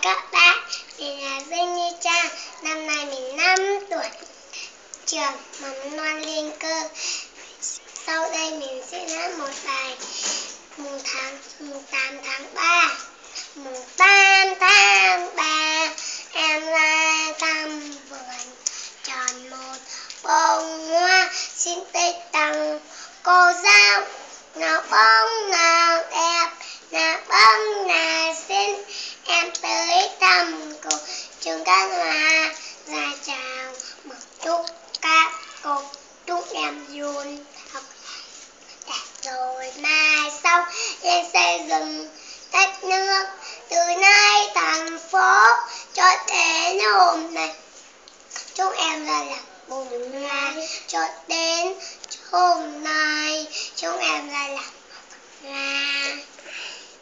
các bạn, mình là Dương Như Trang, năm nay mình 5 tuổi, trường mầm non Liên Cơ. Sau đây mình sẽ hát một bài mùng 8 tháng 3. Mùng 8 tháng 3, em ra thăm vườn, tròn một bông hoa, xin tết tặng cô giáo. Nào bông nào đẹp, nào bông nào xinh, em tới thăm cô trường Cát Hoa ra chào mừng chúc các cô, chúc em vui học đẹp rồi mai sau lên xây dựng đất nước. Từ nay thành phố cho đến hôm nay, chúc em ra làm mừng ngày cho đến hôm nay, chúc em ra làm mừng ngày.